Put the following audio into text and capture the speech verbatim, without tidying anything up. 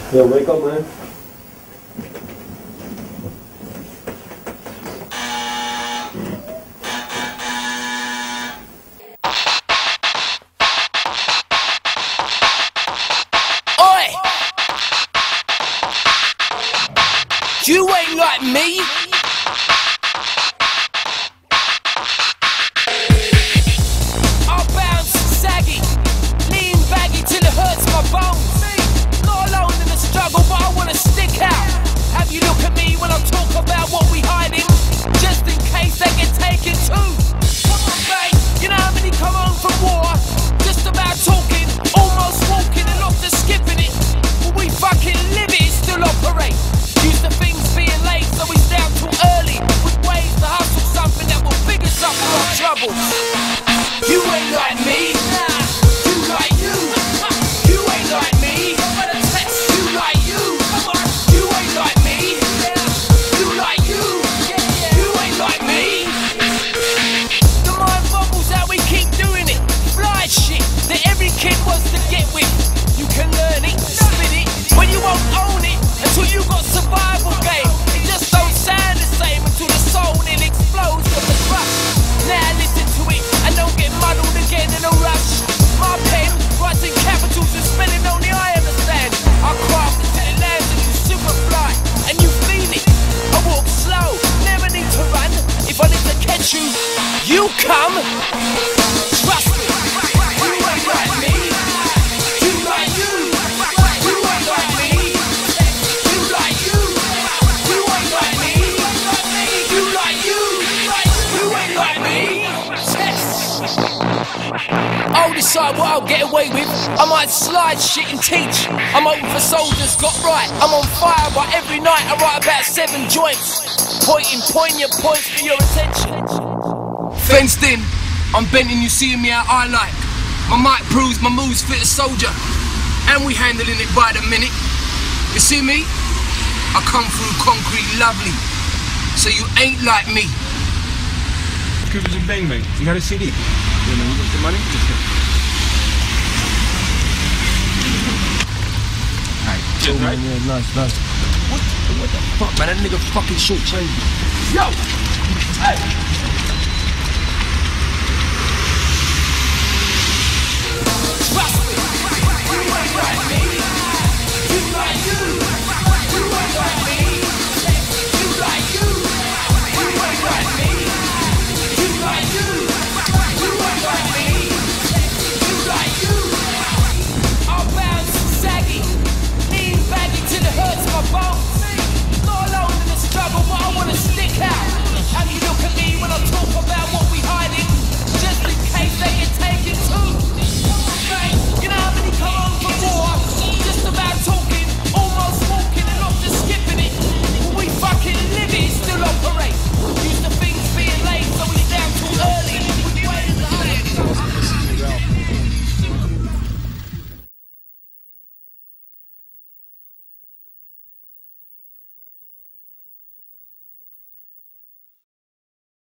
Yo, wake up, man. Oi! You ain't like me. I'll bounce saggy, lean baggy till it hurts my bones. Not alone in the struggle, but I wanna stick out. Have you look at me when I talk about what we hiding, just in case they get taken too. Come on, babe, you know how many come home from war, just about talking, almost walking and off the skipping it. But we fucking live it, still operate. Used to things being late, so we stay out too early with ways to hustle something that will pick us up from our troubles. You ain't like me. You like you. You ain't like me. You like you. You ain't like me. You like you. You ain't like me. The mind boggles how we keep doing it. Fly shit that every kid wants to get with. You can learn it, spin it, but you won't own it until you got survival game. It just don't sound the same until the soul then explodes from the crush. Now listen to it and don't get muddled again in a rush. My pen writes in capitals and spelling only I understand. I craft until it lands and you super fly and you feel it. I walk slow, never need to run. If I need to catch you, you come. Trust me, you ain't like me. You like you. You ain't like me. You like you. You ain't like me. You like you. You ain't like me. I'll decide what I'll get away with. I might slide shit and teach. I'm open for soldiers, got right. I'm on fire, but every night I write about seven joints. Pointing, poignant points for your attention. Fenced in, I'm bending, you seeing me how I like. My mic proves my moves fit a soldier. And we handling it by the minute. You see me? I come through concrete lovely. So you ain't like me. Coopers and Bang mate. You had a C D? Yeah, man, you got the money? Alright, cheers, right? Yeah, nice, nice. What, what the fuck, man? That nigga fucking short change. Yo! Hey!